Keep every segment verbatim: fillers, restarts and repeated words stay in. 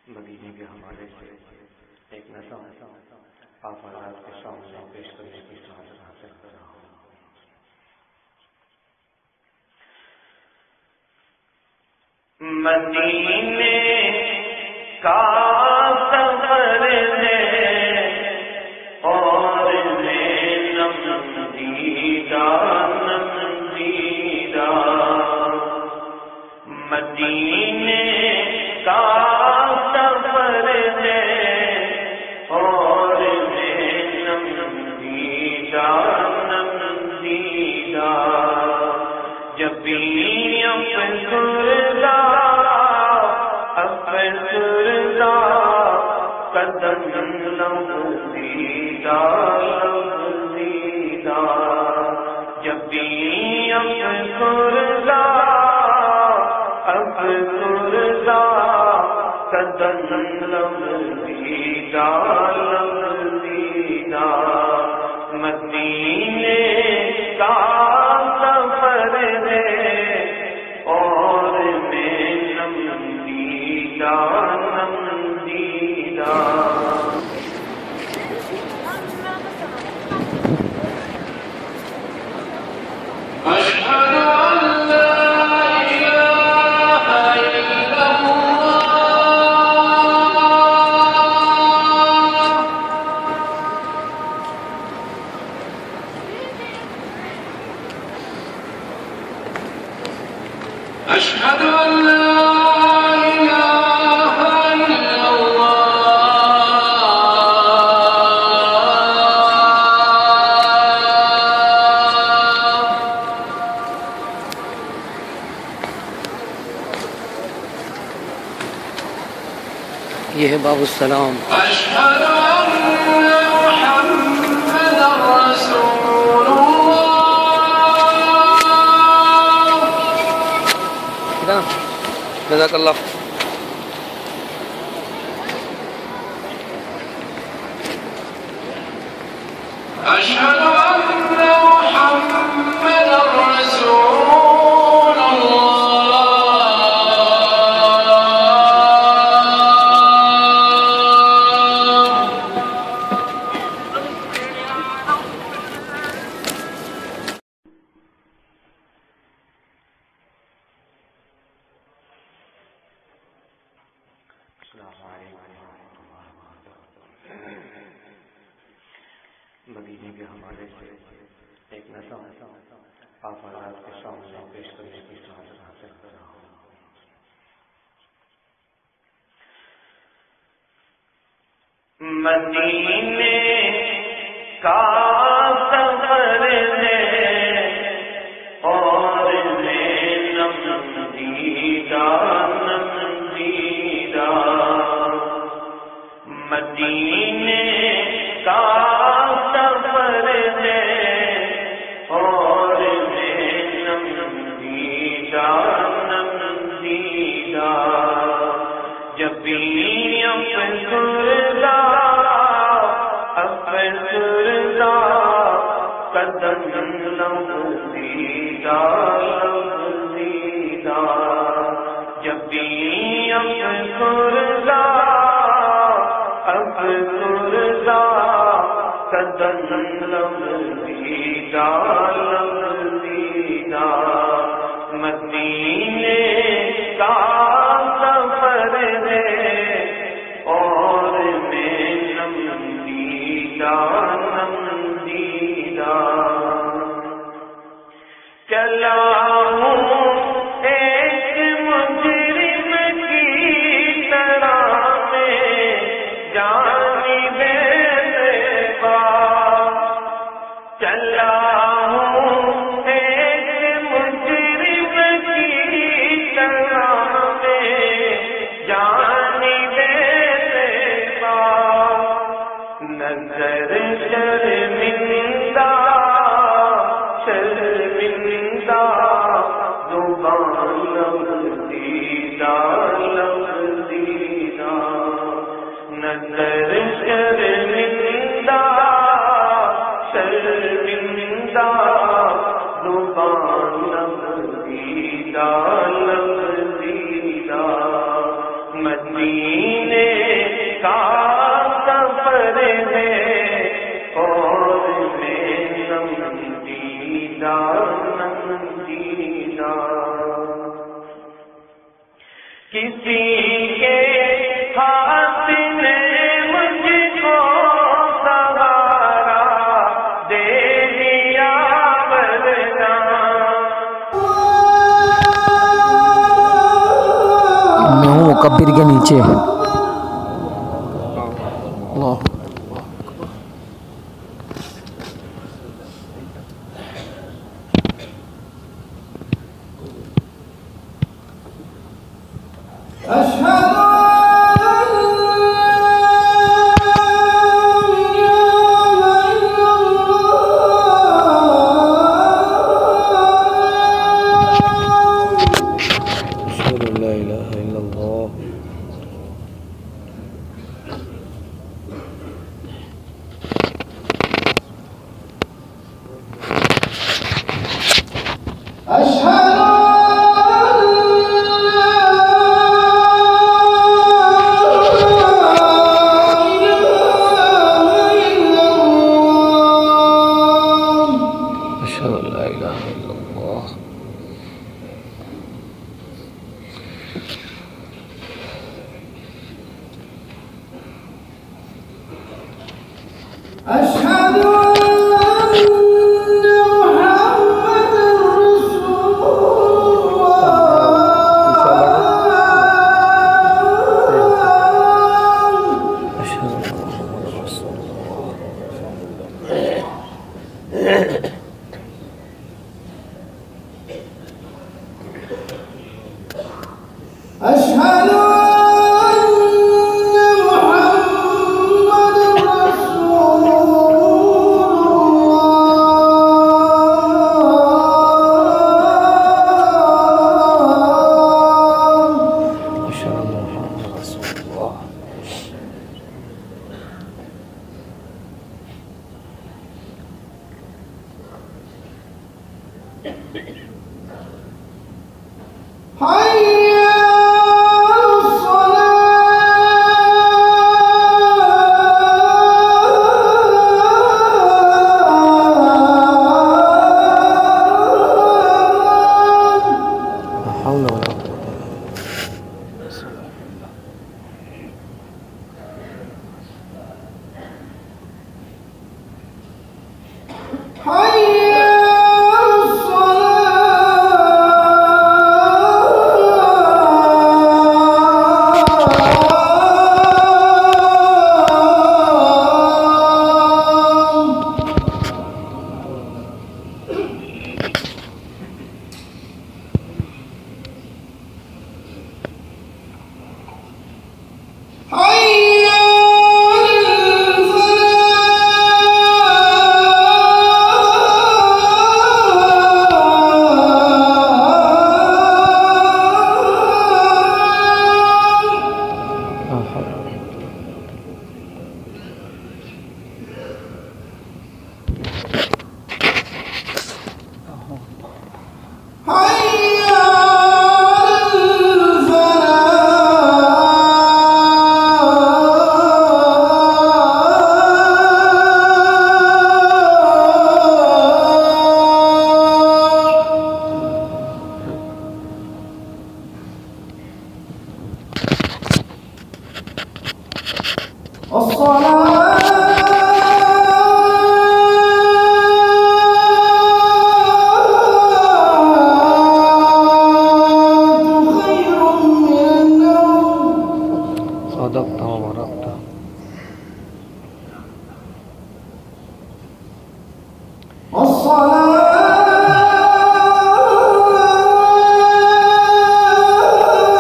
مدینے کے حوالے سے ایک نظم آپ حضرات کے سامنے پیش کرنے کی سعادت حاصل کر رہا ہوں۔ مدینے کا سفر ہے اور میں نمدیدہ نمدیدہ، مدینے کا سفر ہے اور میں نمدیدہ نمدیدہ، جب بھی افسردہ افسردہ قدم لمدیدہ لمدیدہ، جب بھی افسردہ افسردہ قدم لمدیدہ لمدیدہ، مدینے کا سفر ہے اور میں نمدیدہ نمدیدہ۔ اشہد ان لا الہ الا اللہ، اشہد ان لا الہ الا یہ ہے باب السلام۔ اشہد ان محمد رسول اللہ۔ جزاک اللہ۔ اشہد ان محمد رسول مدینے کے حوالے سے ایک نظم آپ حضرات کے سامنے پیش کرنے کی سعادت حاصل کر رہا ہوں۔ مدینے کا سفر ہے اور میں نمدیدہ نمدیدہ، مدینے کا سفر ہے اور میں نمدیدہ نمدیدہ، جب بھی افسردہ افسردہ قدم لمدیدہ لمدیدہ، جب بھی افسردہ افسردہ قدم لمدیدہ لمدیدہ، مدینے کا سفر ہے اور میں نمدیدہ نمدیدہ، چلا ہوں ایک مجرم کی طرح میں جانب زیبا، چلا ہوں ایک مجرم کی طرح میں جانب زیبا، نظر شرمندہ شرمندہ زبان لمدیدہ لمدیدہ، نظر شرمندہ شرمندہ زبان لمدیدہ لمدیدہ، مدینے है और में नमदीदा नमदीदा किसी के हाथ ने मुझको सहारा दे दिया वरना मैं हूँ कब्र के नीचे। अल्लाह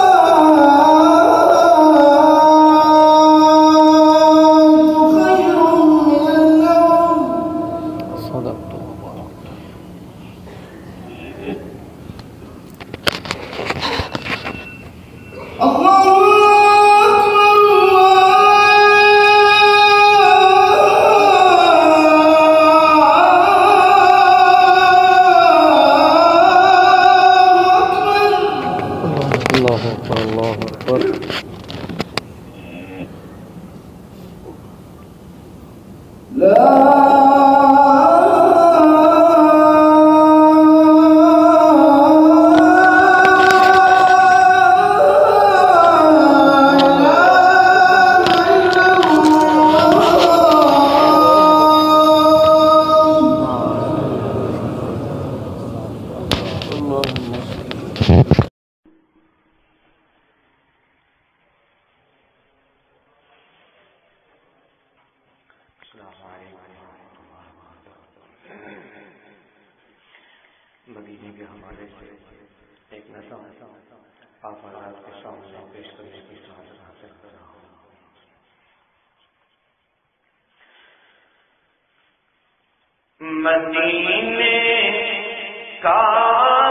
خير مدینے کے حوالے سے ایک نظم آپ حضرات کے سامنے پیش کرنے کی سعادت حاصل کر رہا ہوں۔ مدینے کا